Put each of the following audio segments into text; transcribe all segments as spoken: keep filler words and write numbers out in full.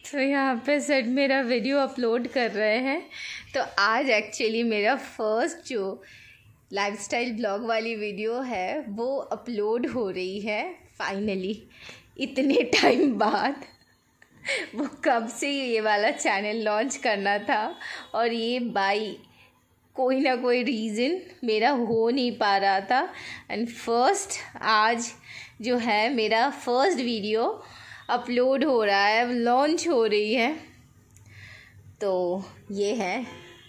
तो यहाँ पे सर मेरा वीडियो अपलोड कर रहे हैं। तो आज एक्चुअली मेरा फर्स्ट जो लाइफस्टाइल ब्लॉग वाली वीडियो है वो अपलोड हो रही है फाइनली, इतने टाइम बाद। वो कब से ये वाला चैनल लॉन्च करना था और ये बाई कोई ना कोई रीज़न मेरा हो नहीं पा रहा था। एंड फर्स्ट आज जो है मेरा फर्स्ट वीडियो अपलोड हो रहा है, लॉन्च हो रही है। तो ये है,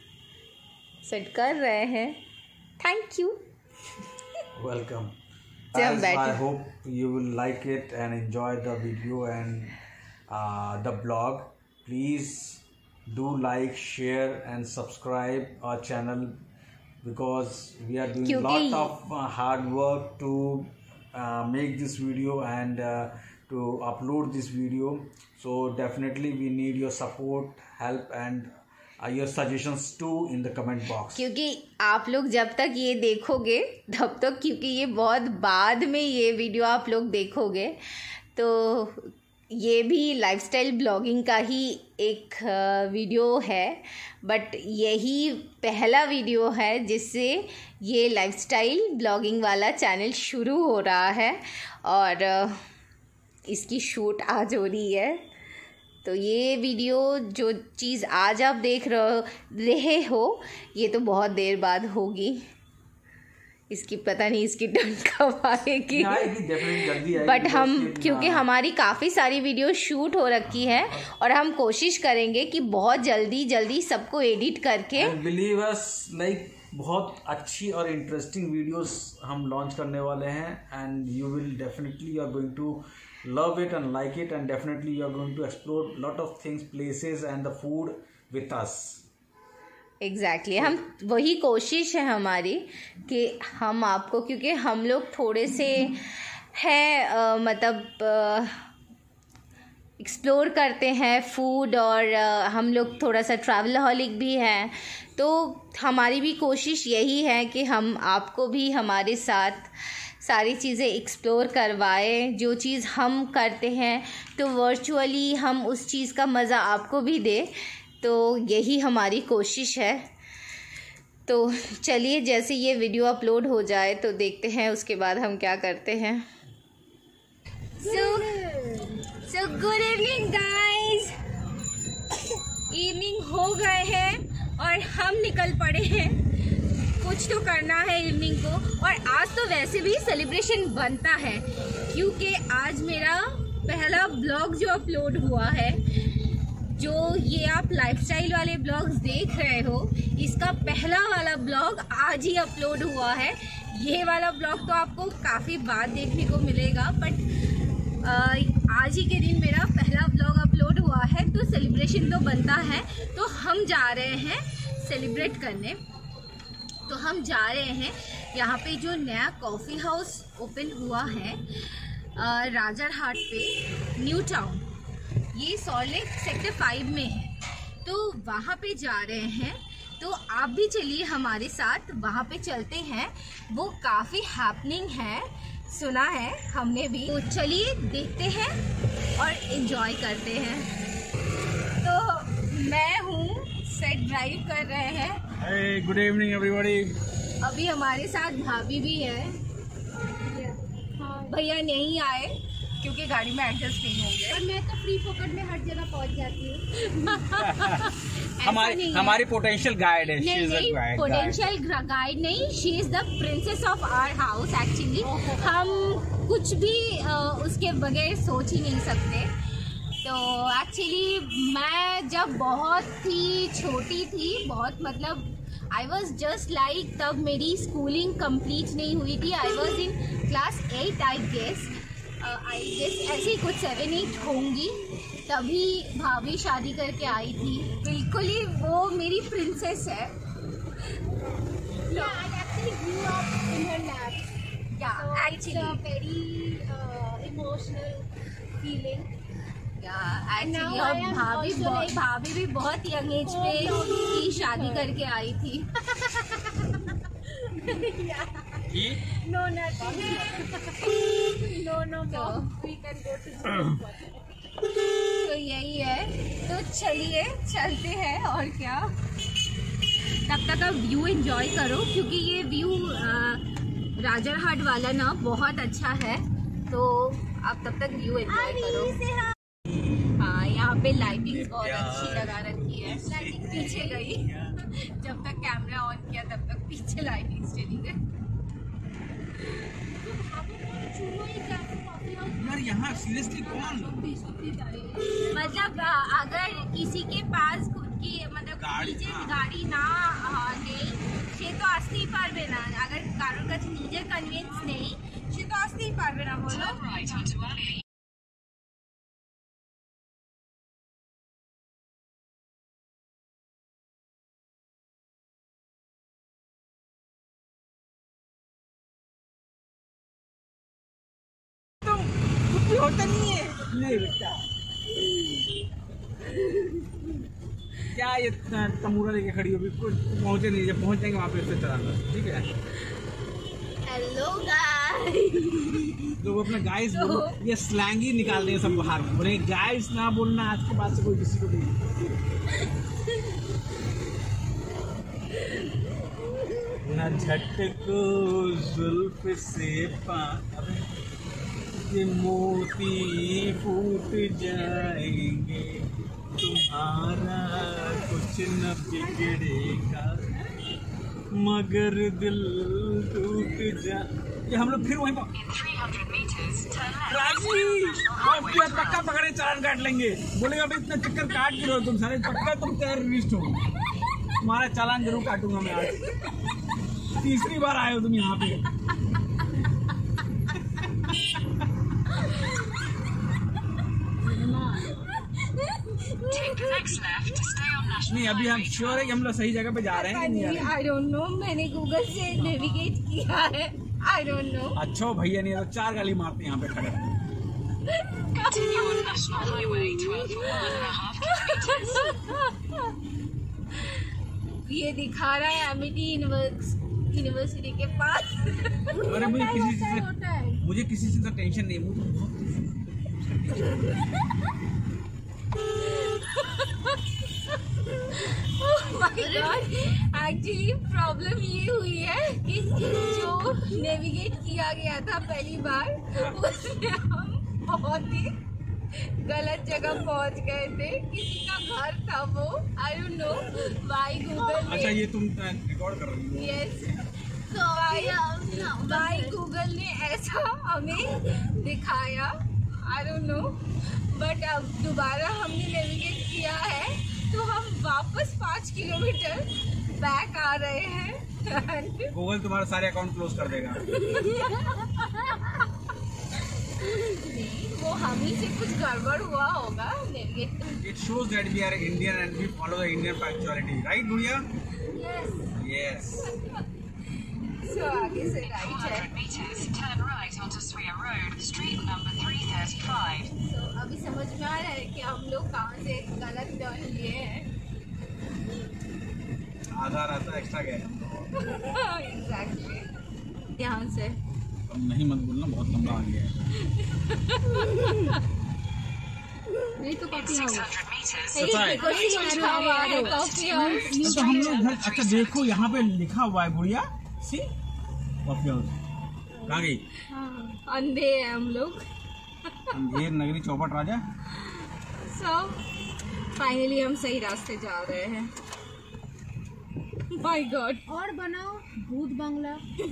सेट कर रहे हैं। Thank you, welcome. As I hope you will like it and enjoy the video and uh, the blog. Please do like, share and subscribe our channel because we are doing lot of uh, hard work to uh, make this video and uh, to upload this video. So definitely we need your support, help and uh, your suggestions too in the comment box. क्योंकि आप लोग जब तक ये देखोगे तब तक, क्योंकि ये बहुत बाद में ये वीडियो आप लोग देखोगे, तो ये भी लाइफस्टाइल ब्लॉगिंग का ही एक वीडियो है, बट यही पहला वीडियो है जिससे ये लाइफस्टाइल ब्लॉगिंग वाला चैनल शुरू हो रहा है और इसकी शूट आज हो रही है। तो ये वीडियो जो चीज़ आज आप देख रहे हो ये तो बहुत देर बाद होगी, इसकी पता नहीं इसकी टर्न कब आएगी, बट हम क्योंकि हमारी काफ़ी सारी वीडियो शूट हो रखी है और हम कोशिश करेंगे कि बहुत जल्दी जल्दी सबको एडिट करके बिलीव अस लाइक बहुत अच्छी और इंटरेस्टिंग वीडियोस हम लॉन्च करने वाले हैं and you will definitely you are going to love it and like it and definitely you are going to explore lot of things, places and the food with us. Exactly. हम वही कोशिश है हमारी कि हम आपको, क्योंकि हम लोग थोड़े से हैं मतलब एक्सप्लोर करते हैं फूड और आ, हम लोग थोड़ा सा ट्रैवलहॉलिक भी हैं, तो हमारी भी कोशिश यही है कि हम आपको भी हमारे साथ सारी चीज़ें एक्सप्लोर करवाएं। जो चीज़ हम करते हैं तो वर्चुअली हम उस चीज़ का मज़ा आपको भी दें, तो यही हमारी कोशिश है। तो चलिए, जैसे ये वीडियो अपलोड हो जाए तो देखते हैं उसके बाद हम क्या करते हैं। So so good evening guys, evening हो गए हैं और हम निकल पड़े हैं, कुछ तो करना है इवनिंग को। और आज तो वैसे भी सेलिब्रेशन बनता है क्योंकि आज मेरा पहला ब्लॉग जो अपलोड हुआ है, जो ये आप लाइफस्टाइल वाले ब्लॉग्स देख रहे हो, इसका पहला वाला ब्लॉग आज ही अपलोड हुआ है। ये वाला ब्लॉग तो आपको काफ़ी बाद देखने को मिलेगा, बट आज ही के दिन मेरा पहला ब्लॉग अपलोड हुआ है, तो सेलिब्रेशन तो बनता है। तो हम जा रहे हैं सेलिब्रेट करने। तो हम जा रहे हैं यहाँ पे जो नया कॉफ़ी हाउस ओपन हुआ है राजारहाट पे, न्यू टाउन, ये सॉल्ट लेक सेक्टर फाइव में है, तो वहाँ पे जा रहे हैं। तो आप भी चलिए हमारे साथ, वहाँ पे चलते हैं। वो काफ़ी हैपनिंग है, सुना है हमने भी, तो चलिए देखते हैं और एंजॉय करते हैं। तो मैं हूँ, सेट ड्राइव कर रहे हैं। Hey, good evening everybody. अभी हमारे साथ भाभी भी है, भैया नहीं आए क्योंकि गाड़ी में एडजस्ट नहीं होंगे, और मैं तो फ्री फोकट में हर जगह पहुंच जाती हूँ। हमारी हमारी पोटेंशियल गाइड है, नहीं नहीं पोटेंशियल गाइड नहीं, she is the princess of our house actually. हम कुछ भी उसके बगैर सोच ही नहीं सकते। तो एक्चुअली मैं जब बहुत ही छोटी थी, बहुत मतलब आई वॉज जस्ट लाइक, तब मेरी स्कूलिंग कंप्लीट नहीं हुई थी, I was in class eight I guess I guess ऐसे ही कुछ सेवन एट होंगी, तभी भाभी शादी करके आई थी। बिल्कुल ही वो मेरी प्रिंसेस है। एक्चुअली अब भाभी भाभी भी बहुत यंग एज पे ही शादी करके आई थी। No, nothing. No, no, no. We can go to the तो यही है। तो चलिए चलते हैं और क्या, तब तक आप व्यू एंजॉय करो क्योंकि ये व्यू राजरहाट वाला ना बहुत अच्छा है, तो आप तब तक व्यू एंजॉय करो। हाँ, यहाँ पे लाइटिंग बहुत अच्छी लगा रखी है। लाइटिंग पीछे गई जब तक कैमरा ऑन किया तब तक पीछे लाइटिंग चली गई। यार यहाँ सीरियसली कौन, मतलब अगर किसी के पास खुद की मतलब নিজের গাড়ি না নেই সে তো আসতেই পারবে না, अगर কারোর কাছে নিজের কনভিন্স নেই সে তো আসতেই পারবে না। বলো होता नहीं है। नहीं बेटा क्या ये तमूरा लेके खड़ी हो, बिल्कुल पहुंचे नहीं, जब पहुंच जाएंगे वहाँ पे उससे चलाना, ठीक है। हेलो गाइस, लोग अपना गाइस बोलो, ये स्लैंग ही निकाल देंगे सब बाहर, बोले गाइस ना बोलना आज के बाद से कोई किसी को नहीं। ना झटको जुल्फ से पा ये मोती फूट जाएंगे, तुम्हारा कुछ न बिगड़ेगा मगर दिल टूट जा। ये हम लोग फिर वहीं पर राजी पक्का पकड़े चालान काट लेंगे, बोलेगा भाई इतना चक्कर काट के रहो तुम सारे, पक्का तुम टेररिस्ट हो, तुम्हारा चालान जरूर काटूंगा मैं आज। तीसरी बार आए हो तुम यहाँ पे। नहीं अभी हम श्योर है कि हम लोग सही जगह पे जा रहे हैं। आई डोंट नो, मैंने गूगल से नेविगेट किया है, आई डोंट नो। अच्छा भैया नहीं तो चार गाली मारते हैं यहाँ पे खड़े। ये दिखा रहा है एमिटी यूनिवर्सिटी के पास। अरे मुझे किसी से मुझे किसी से टेंशन नहीं, मुझे एक्चुअली प्रॉब्लम ये हुई है कि जो नेविगेट किया गया था पहली बार उसमें हम बहुत ही गलत जगह पहुंच गए थे, किसी का घर था वो, I don't know why Google. अच्छा ये तुम रिकॉर्ड कर रही हो? यस, तो वाई गूगल ने ऐसा हमें दिखाया, आई डोंट नो, बट अब दोबारा हमने नेविगेट किया है तो हम वापस पाँच किलोमीटर बैक आ रहे हैं। गूगल तुम्हारे सारे अकाउंट क्लोज कर देगा। वो हम ही से कुछ गड़बड़ हुआ होगा navigate. It shows that we are Indian and we follow the Indian punctuality, right गुड़िया? Yes. Yes. So आगे से राइट है। Turn right onto Sria Road, street number three thirty-five. So अभी समझ में आ रहा है कि हम लोग कहाँ से गलत टर्न लिए हैं। आधा रास्ता एक्स्ट्रा गया है। Exactly. यहाँ से। अब नहीं मत बोलना, बहुत लंबा आ गया है। नहीं तो कॉफी हाउस। Coffee house. तो हम लोग अच्छा देखो यहाँ पे लिखा हुआ है गुड़िया, सी कॉफी हाउस। कहाँ गई? अंधे हैं हम लोग। अंधेर नगरी चौपट राजा। So फाइनली हम सही रास्ते जा रहे हैं। My God. और बनाओ भूत बंगला।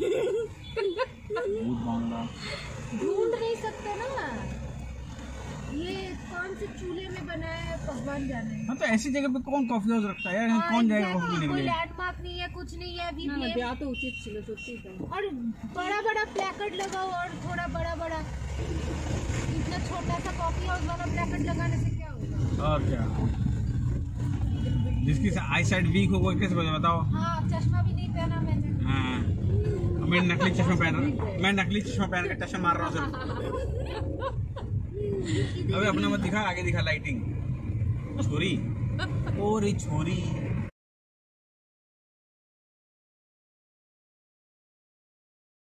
भूत बंगला ढूंढ नहीं सकते ना, ये कौन से चूल्हे में बना है भगवान जाने। हाँ तो ऐसी जगह पे कौन कॉफी हाउस रखता है यार, कौन जाएगा कॉफी पीने के कोई लिए? लैंडमार्क नहीं है, कुछ नहीं है अभी ना, ब्याह तो उचित चलो सच्ची है। और बड़ा बड़ा प्लेकार्ड लगाओ और थोड़ा बड़ा बड़ा, इतना छोटा सा कॉफी हाउस वाला प्लेकार्ड लगाने से क्या होगा? और क्या, जिसकी आई साइड वीक हो वो कैसे बताओ? हाँ चश्मा भी नहीं पहना मैंने। हाँ मैं नकली चश्मा पहन रहा मैं नकली चश्मा पहन के टशन मार रहा हूँ सिर्फ। अबे अपना मत दिखा, आगे दिखा लाइटिंग। छोरी ओ रे छोरी।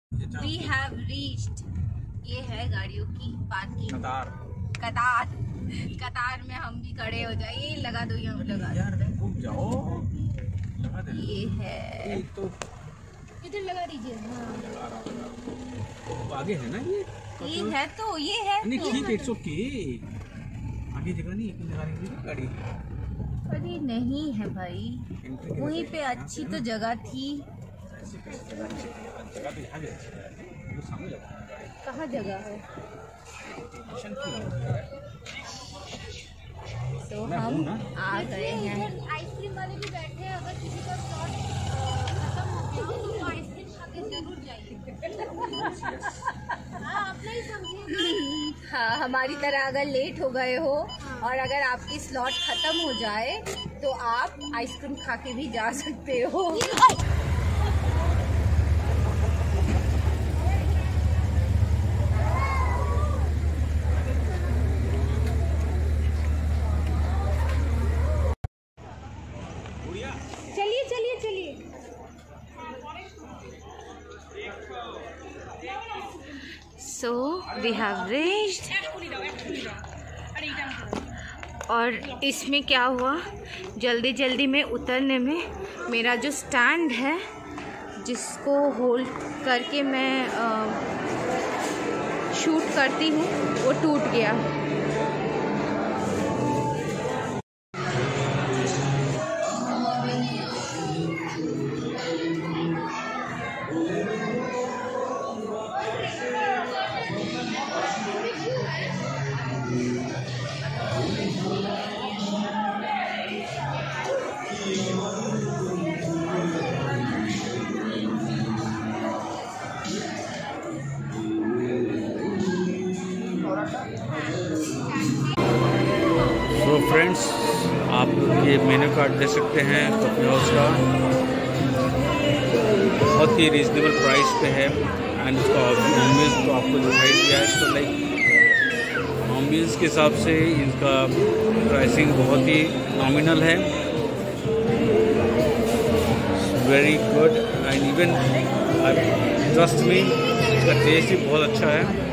We have reached, ये है गाड़ियों की पार्किंग कतार कतार कतार में हम भी खड़े हो जाए। ये लगा दो, यहाँ लगा दो। यार रुक जाओ, लगा दे। ये है, एक तो इधर लगा दीजिए। हाँ तो आगे है ना ये ये है तो ये है नहीं तो। ठीक है, इट्स ओके। आगे जगह नहीं है लगाने के लिए गाड़ी। अरे नहीं है भाई, एंट्री वहीं पे अच्छी तो जगह थी। जगह तो यहाँ भी अच्छी है, वो सामने लगा है गाड़ी। कहाँ जगह है? स्टेशन की है। तो मैं हम हूँ ना। आ गए हैं। आइसक्रीम वाले भी बैठे हैं, अगर किसी का स्लॉट खत्म हो गया हो तो आइसक्रीम खा के जरूर जाइए। हाँ, अपना ही समझिए। हाँ, हमारी तरह अगर लेट हो गए हो और अगर आपकी स्लॉट खत्म हो जाए तो आप आइसक्रीम खा के भी जा सकते हो। चलिए चलिए चलिए। So we have reached. और इसमें क्या हुआ, जल्दी जल्दी में उतरने में मेरा जो स्टैंड है जिसको होल्ड करके मैं आ, शूट करती हूँ वो टूट गया। तो फ्रेंड्स, आप ये मेन्यू कार्ड दे सकते हैं कॉफ़ी हाउस का, बहुत ही रीजनेबल प्राइस पे है। एंड उसका एम्बियंस तो आपको दिखाई दिया है, तो लाइक एम्बियंस के हिसाब से इसका प्राइसिंग बहुत ही नॉमिनल है। Very good and even trust me, इसका टेस्ट भी बहुत अच्छा है।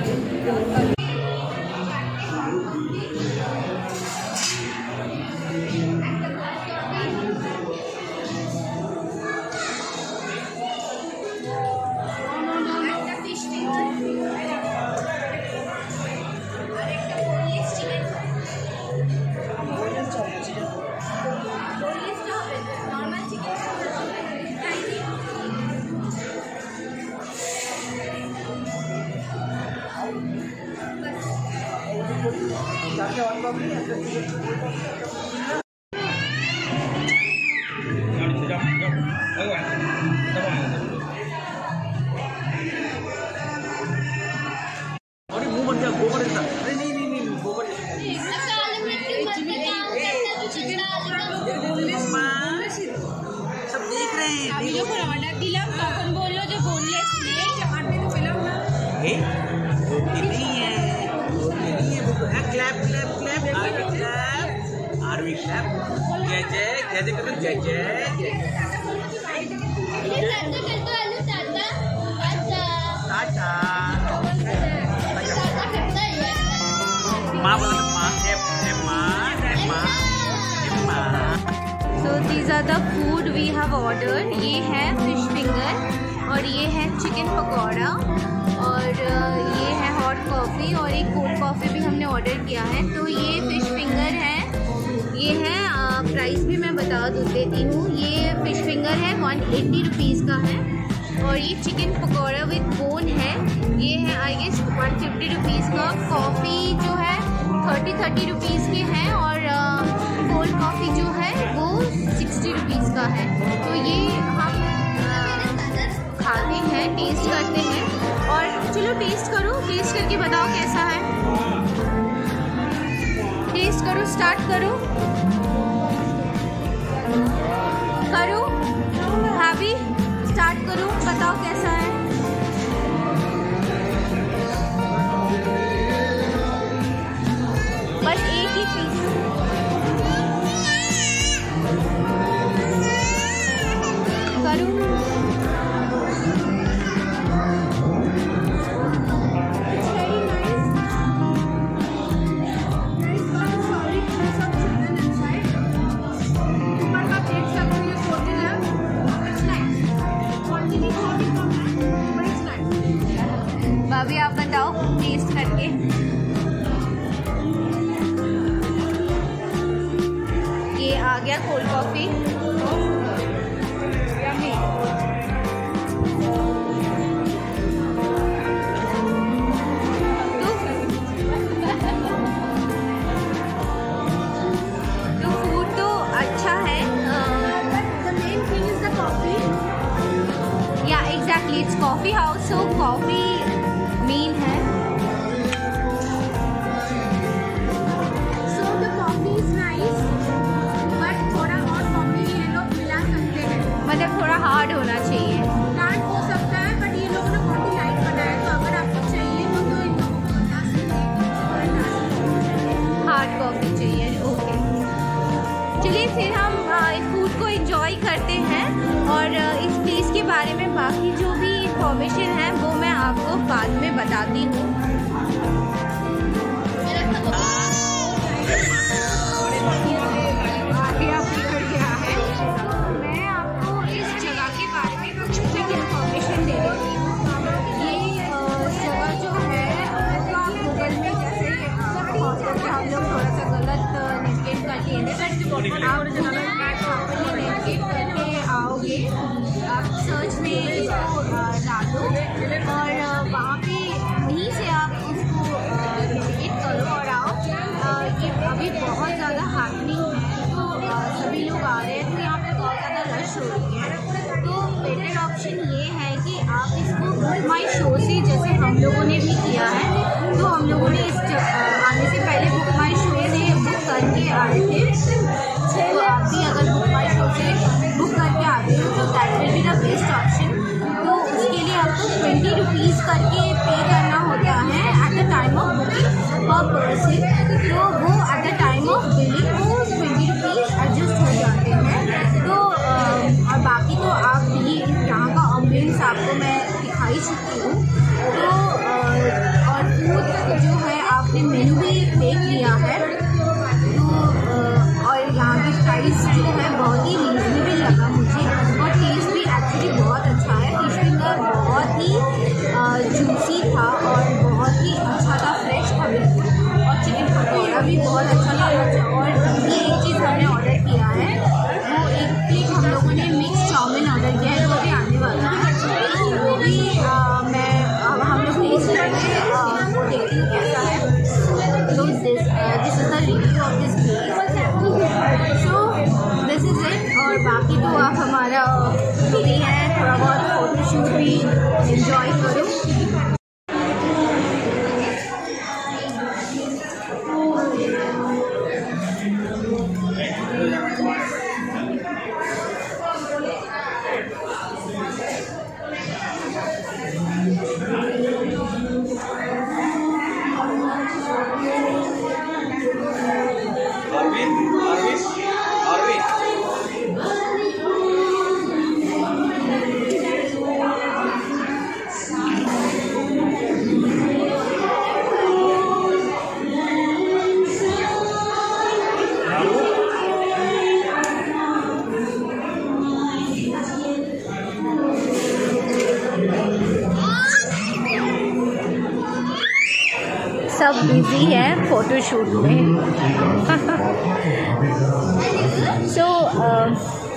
अरे मुंह बन गया, गोबर ऐसा। अरे नहीं नहीं नहीं गोबर सब देख रहे हैं। अभी जो ऑर्डर दिलाम তখন বললো যে বোনলেস নেই, চারটে তো পেলাম না। ए वो नहीं है, वो नहीं है। वो क्लैप क्लैप क्लैप आरवी क्लैप आरवी क्लैप जय जय जय जय करो, जय जय टाटा। माँ बोला माँ है माँ है माँ है माँ। So these are the food we have ordered. ये है फिश फिंगर और ये है चिकन पकौड़ा और ये है हॉट कॉफ़ी और एक कोल्ड कॉफ़ी भी हमने ऑर्डर किया है। तो ये फिश फिंगर है, ये है प्राइस भी मैं बता देती हूँ। ये फिश फिंगर है वन एट्टी रुपीज़ का है और ये चिकन पकौड़ा विद बोन है, ये है I guess one fifty rupees का। कॉफ़ी जो है थर्टी थर्टी रुपीज़ के हैं और कोल्ड कॉफ़ी जो है वो सिक्सटी रुपीज़ का है। तो ये हम खाते हैं, टेस्ट करते हैं और चलो टेस्ट करो, टेस्ट करके बताओ कैसा है। टेस्ट करो, स्टार्ट करो करो भाभी, स्टार्ट करो, बताओ कैसा है। बस एक ही पीस करूँ। It's very nice. Cold coffee. तो फूड तो अच्छा है, या exactly it's coffee house, so coffee main है। So the coffee is nice, but थोड़ा और कॉफी ये लोग मिला सकते हैं। मतलब थोड़ा हार्ड होना चाहिए। डार्क हो सकता है, बट ये लोगों ने बहुत ही लाइट बनाया, तो अगर आपको चाहिए तो तो इन लोगों को बता सकते हैं। हार्ड कॉफी चाहिए, ओके। चलिए फिर हम इस फूड को एंजॉय करते हैं, और इस प्लेस के बारे में बाकी जो भी इंफॉर्मेशन है वो मैं आपको बाद में बताती हूँ। मैं आपको इस जगह के बारे में कुछ क्विक इंफॉर्मेशन दे देती हूँ। ये अ, जगह जो है वो आप गूगल में जैसे हम लोग थोड़ा सा गलत नेविगेट कर लिए थे, आप गूगल मैप प्रॉपर्ली नेविगेट करके आओगे, आप सर्च में इसको डाल दो और वहाँ पे वहीं से आप उसको नेविगेट करो और आओ। ये अभी बहुत ज़्यादा हैपनिंग है, तो सभी लोग आ रहे हैं, तो यहाँ पे बहुत ज़्यादा रश हो रही है। तो बेटर ऑप्शन ये है कि आप इसको बुक माई शो से, जैसे हम लोगों ने भी किया है, तो हम लोगों ने इस आने से पहले बुक माई शो से बुक करके आए थे। तो आप भी अगर बुक माई शो से बुक करके आते हो तो that will be the best option. तो उसके लिए आपको ट्वेंटी रुपीज़ करके पे करना होता है at the time of booking पर पर्सन। तो वो at the time of billing वो ट्वेंटी रुपीज़ एडजस्ट हो जाते हैं। तो और बाकी तो आप ये यहाँ का एम्बियंस आपको मैं दिखाई चुकी हूँ। तो और फूड जो है आपने मेनू भी देख लिया है, तो और यहाँ की प्राइस जो है बहुत ही रीजनेबल लगा मुझे, और टेस्ट भी एक्चुअली बहुत अच्छा है। फिश फिंगर बहुत ही जूसी था और बहुत ही अच्छा था, फ्रेश था बिल्कुल, और चिकन पकौड़ा भी बहुत अच्छा लगा। और ये एक चीज़ हमने ऑर्डर किया है, वो एक प्लेट हम लोगों ने मिक्स चाउमीन ऑर्डर किया है, वो भी आने वाला है। तो वो भी आ, मैं अब हम लोग टेस्ट करेंगे, वो देखती हूँ कैसा है। So this uh, this is the review of this place. So this is it। और बाकी तो आप हमारा फ्री है, थोड़ा बहुत फोटोशूट भी एंजॉय करो। सब बिजी है फोटोशूट में। so, uh,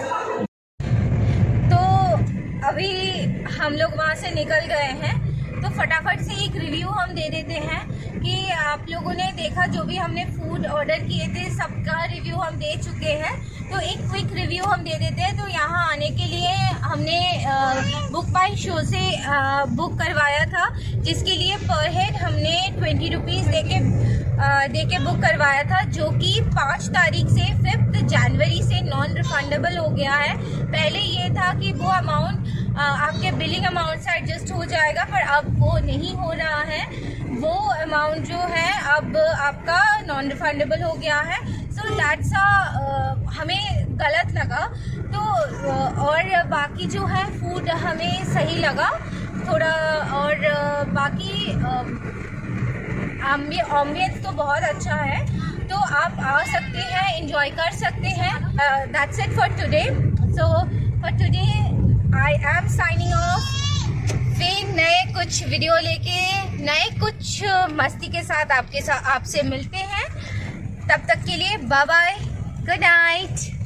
तो अभी हम लोग वहाँ से निकल गए हैं, तो फटाफट से एक रिव्यू हम दे देते हैं कि आप लोगों ने देखा जो भी हमने फूड ऑर्डर किए थे सबका रिव्यू हम दे चुके हैं। तो एक क्विक रिव्यू हम दे देते हैं। तो यहाँ आने के लिए हमने बुक बाय शो से आ, बुक करवाया था, जिसके लिए पर हेड हमने ट्वेंटी रुपीज़ दे के दे के बुक करवाया था, जो कि पाँच तारीख से फिफ्थ जनवरी से नॉन रिफंडेबल हो गया है। पहले ये था कि वो अमाउंट आपके बिलिंग अमाउंट से एडजस्ट हो जाएगा, पर अब वो नहीं हो रहा है। वो अमाउंट जो है अब आपका नॉन रिफंडेबल हो गया है। सो दैट्स अ हमें गलत लगा। तो और बाकी जो है फूड हमें सही लगा थोड़ा, और बाकी एम्बियंस तो बहुत अच्छा है। तो आप आ सकते हैं, एंजॉय कर सकते हैं। That's it for today. So for today I am signing off. फिर नए कुछ वीडियो लेके नए कुछ मस्ती के साथ आपके साथ आपसे मिलते हैं। तब तक के लिए बाय बाय, गुड नाइट।